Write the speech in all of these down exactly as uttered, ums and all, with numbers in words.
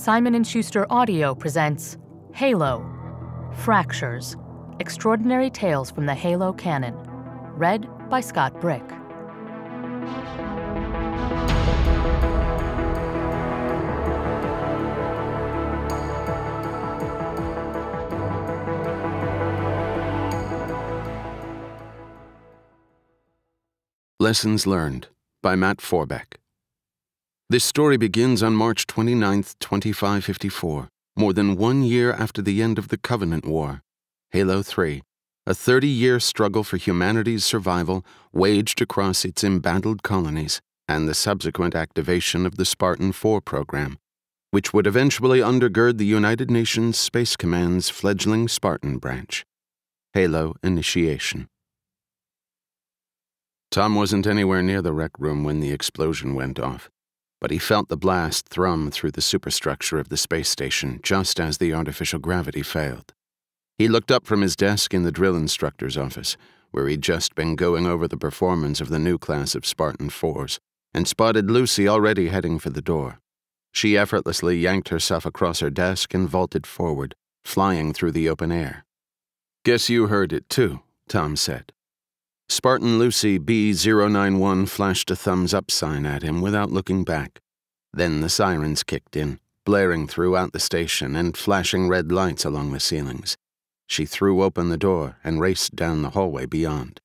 Simon and Schuster Audio presents Halo, Fractures, Extraordinary Tales from the Halo Canon, read by Scott Brick. Lessons Learned by Matt Forbeck. This story begins on March twenty-ninth, twenty-five fifty-four, more than one year after the end of the Covenant War. Halo three, a thirty-year struggle for humanity's survival waged across its embattled colonies, and the subsequent activation of the Spartan four program, which would eventually undergird the United Nations Space Command's fledgling Spartan branch. Halo Initiation. Tom wasn't anywhere near the rec room when the explosion went off, but he felt the blast thrum through the superstructure of the space station just as the artificial gravity failed. He looked up from his desk in the drill instructor's office, where he'd just been going over the performance of the new class of Spartan fours, and spotted Lucy already heading for the door. She effortlessly yanked herself across her desk and vaulted forward, flying through the open air. "Guess you heard it too," Tom said. Spartan Lucy B zero nine one flashed a thumbs-up sign at him without looking back. Then the sirens kicked in, blaring throughout the station and flashing red lights along the ceilings. She threw open the door and raced down the hallway beyond.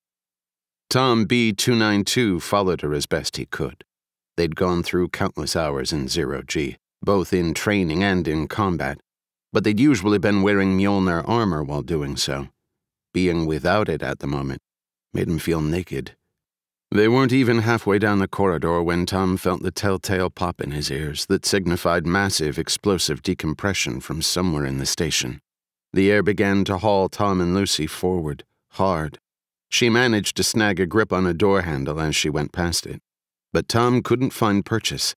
Tom B two nine two followed her as best he could. They'd gone through countless hours in zero-G, both in training and in combat, but they'd usually been wearing Mjolnir armor while doing so. Being without it at the moment made him feel naked. They weren't even halfway down the corridor when Tom felt the telltale pop in his ears that signified massive explosive decompression from somewhere in the station. The air began to haul Tom and Lucy forward, hard. She managed to snag a grip on a door handle as she went past it, but Tom couldn't find purchase.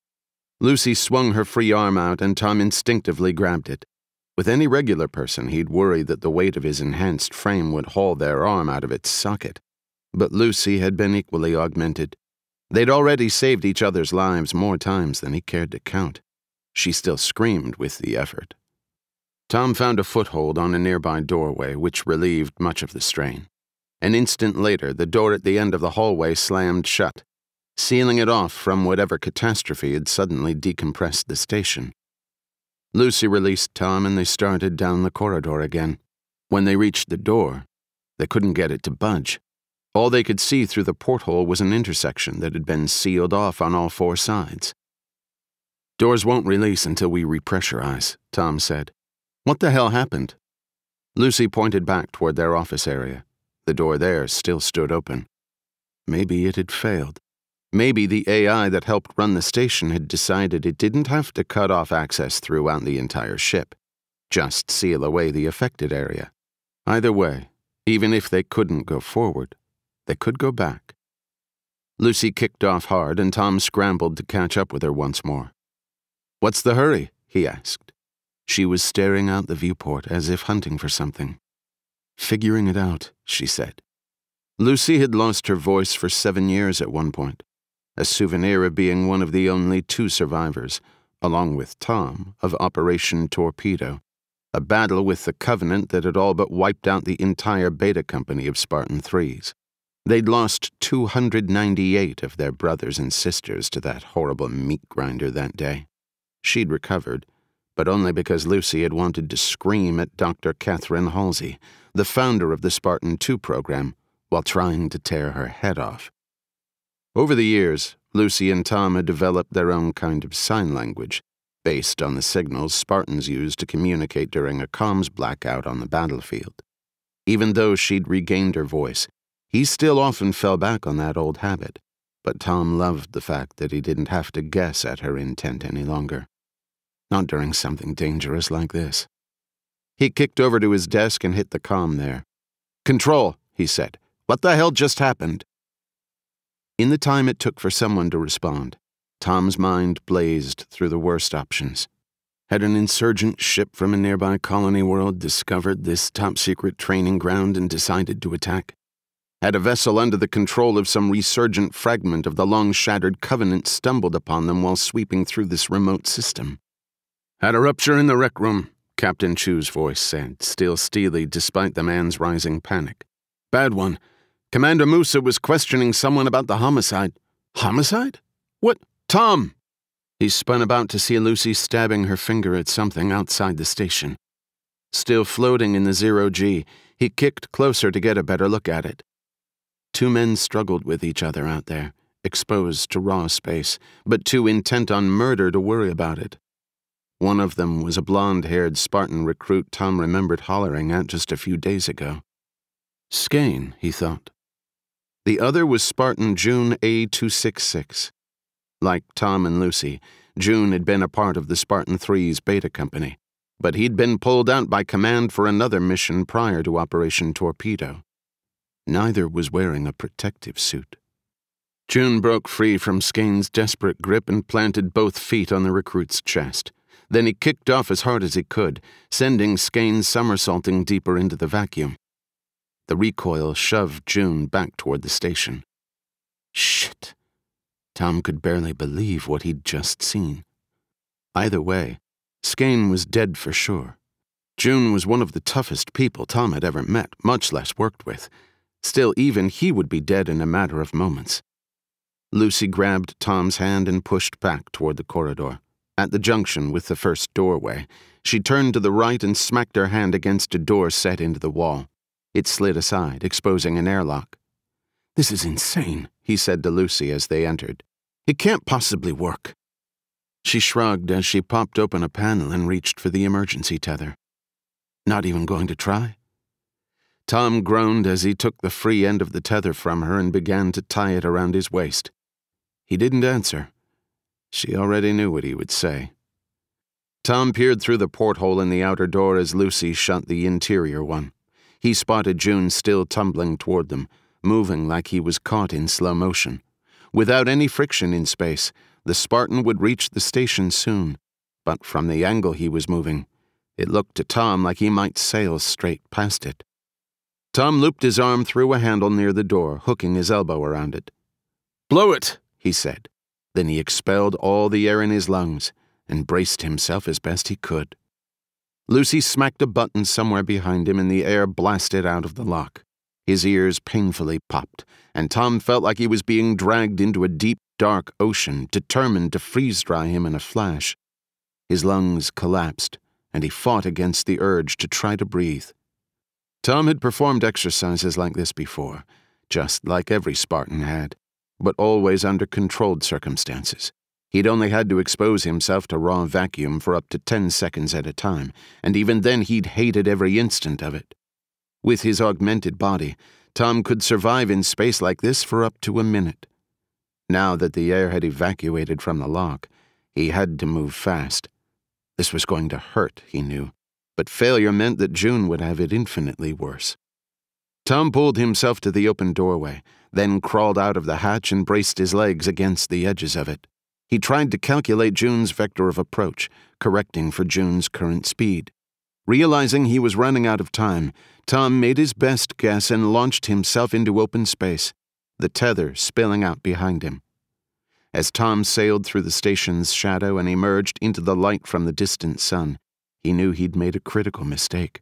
Lucy swung her free arm out and Tom instinctively grabbed it. With any regular person, he'd worry that the weight of his enhanced frame would haul their arm out of its socket. But Lucy had been equally augmented. They'd already saved each other's lives more times than he cared to count. She still screamed with the effort. Tom found a foothold on a nearby doorway, which relieved much of the strain. An instant later, the door at the end of the hallway slammed shut, sealing it off from whatever catastrophe had suddenly decompressed the station. Lucy released Tom and they started down the corridor again. When they reached the door, they couldn't get it to budge. All they could see through the porthole was an intersection that had been sealed off on all four sides. "Doors won't release until we repressurize," Tom said. "What the hell happened?" Lucy pointed back toward their office area. The door there still stood open. Maybe it had failed. Maybe the A I that helped run the station had decided it didn't have to cut off access throughout the entire ship, just seal away the affected area. Either way, even if they couldn't go forward, they could go back. Lucy kicked off hard and Tom scrambled to catch up with her once more. "What's the hurry?" he asked. She was staring out the viewport as if hunting for something. "Figuring it out," she said. Lucy had lost her voice for seven years at one point. A souvenir of being one of the only two survivors, along with Tom, of Operation Torpedo, a battle with the Covenant that had all but wiped out the entire beta company of Spartan threes. They'd lost two hundred ninety-eight of their brothers and sisters to that horrible meat grinder that day. She'd recovered, but only because Lucy had wanted to scream at Doctor Catherine Halsey, the founder of the Spartan two program, while trying to tear her head off. Over the years, Lucy and Tom had developed their own kind of sign language, based on the signals Spartans used to communicate during a comms blackout on the battlefield. Even though she'd regained her voice, he still often fell back on that old habit, but Tom loved the fact that he didn't have to guess at her intent any longer. Not during something dangerous like this. He kicked over to his desk and hit the comm there. "Control," he said. "What the hell just happened?" In the time it took for someone to respond, Tom's mind blazed through the worst options. Had an insurgent ship from a nearby colony world discovered this top-secret training ground and decided to attack? Had a vessel under the control of some resurgent fragment of the long-shattered Covenant stumbled upon them while sweeping through this remote system? "Had a rupture in the rec room," Captain Chu's voice said, still steely despite the man's rising panic. "Bad one. Commander Musa was questioning someone about the homicide." "Homicide? What? Tom!" He spun about to see Lucy stabbing her finger at something outside the station. Still floating in the zero-G, he kicked closer to get a better look at it. Two men struggled with each other out there, exposed to raw space, but too intent on murder to worry about it. One of them was a blonde-haired Spartan recruit Tom remembered hollering at just a few days ago. Skane, he thought. The other was Spartan June A two sixty-six. Like Tom and Lucy, June had been a part of the Spartan three's beta company, but he'd been pulled out by command for another mission prior to Operation Torpedo. Neither was wearing a protective suit. June broke free from Skane's desperate grip and planted both feet on the recruit's chest. Then he kicked off as hard as he could, sending Skane somersaulting deeper into the vacuum. The recoil shoved June back toward the station. Shit. Tom could barely believe what he'd just seen. Either way, Skane was dead for sure. June was one of the toughest people Tom had ever met, much less worked with. Still, even he would be dead in a matter of moments. Lucy grabbed Tom's hand and pushed back toward the corridor. At the junction with the first doorway, she turned to the right and smacked her hand against a door set into the wall. It slid aside, exposing an airlock. "This is insane," he said to Lucy as they entered. "It can't possibly work." She shrugged as she popped open a panel and reached for the emergency tether. "Not even going to try?" Tom groaned as he took the free end of the tether from her and began to tie it around his waist. He didn't answer. She already knew what he would say. Tom peered through the porthole in the outer door as Lucy shut the interior one. He spotted June still tumbling toward them, moving like he was caught in slow motion. Without any friction in space, the Spartan would reach the station soon, but from the angle he was moving, it looked to Tom like he might sail straight past it. Tom looped his arm through a handle near the door, hooking his elbow around it. "Blow it," he said. Then he expelled all the air in his lungs and braced himself as best he could. Lucy smacked a button somewhere behind him and the air blasted out of the lock. His ears painfully popped, and Tom felt like he was being dragged into a deep, dark ocean, determined to freeze-dry him in a flash. His lungs collapsed, and he fought against the urge to try to breathe. Tom had performed exercises like this before, just like every Spartan had, but always under controlled circumstances. He'd only had to expose himself to raw vacuum for up to ten seconds at a time, and even then he'd hated every instant of it. With his augmented body, Tom could survive in space like this for up to a minute. Now that the air had evacuated from the lock, he had to move fast. This was going to hurt, he knew, but failure meant that June would have it infinitely worse. Tom pulled himself to the open doorway, then crawled out of the hatch and braced his legs against the edges of it. He tried to calculate June's vector of approach, correcting for June's current speed. Realizing he was running out of time, Tom made his best guess and launched himself into open space, the tether spilling out behind him. As Tom sailed through the station's shadow and emerged into the light from the distant sun, he knew he'd made a critical mistake.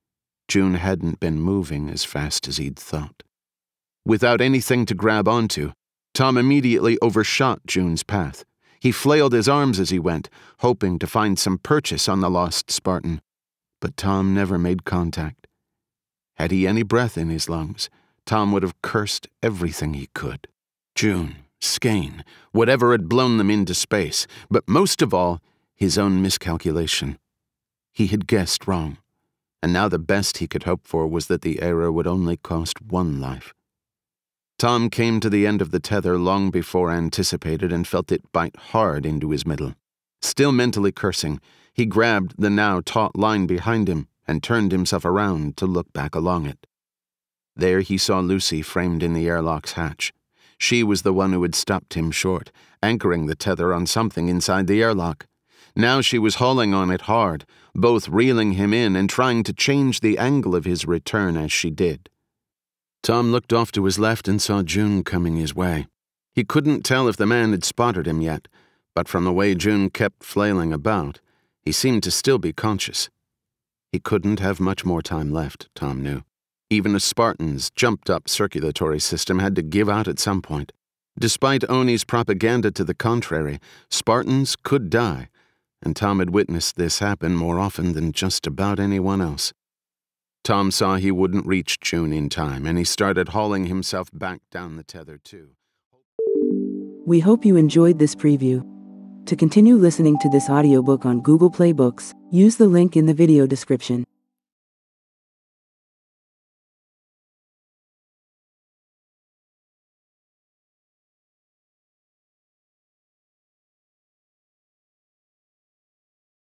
June hadn't been moving as fast as he'd thought. Without anything to grab onto, Tom immediately overshot June's path. He flailed his arms as he went, hoping to find some purchase on the lost Spartan. But Tom never made contact. Had he any breath in his lungs, Tom would have cursed everything he could. June, Skane, whatever had blown them into space, but most of all, his own miscalculation. He had guessed wrong, and now the best he could hope for was that the error would only cost one life. Tom came to the end of the tether long before anticipated and felt it bite hard into his middle. Still mentally cursing, he grabbed the now taut line behind him and turned himself around to look back along it. There he saw Lucy framed in the airlock's hatch. She was the one who had stopped him short, anchoring the tether on something inside the airlock. Now she was hauling on it hard, both reeling him in and trying to change the angle of his return as she did. Tom looked off to his left and saw June coming his way. He couldn't tell if the man had spotted him yet, but from the way June kept flailing about, He seemed to still be conscious. He couldn't have much more time left, Tom knew. Even a Spartan's jumped-up circulatory system had to give out at some point. Despite Oni's propaganda to the contrary, Spartans could die, and Tom had witnessed this happen more often than just about anyone else. Tom saw he wouldn't reach June in time, and he started hauling himself back down the tether, too. We hope you enjoyed this preview. To continue listening to this audiobook on Google Play Books, use the link in the video description.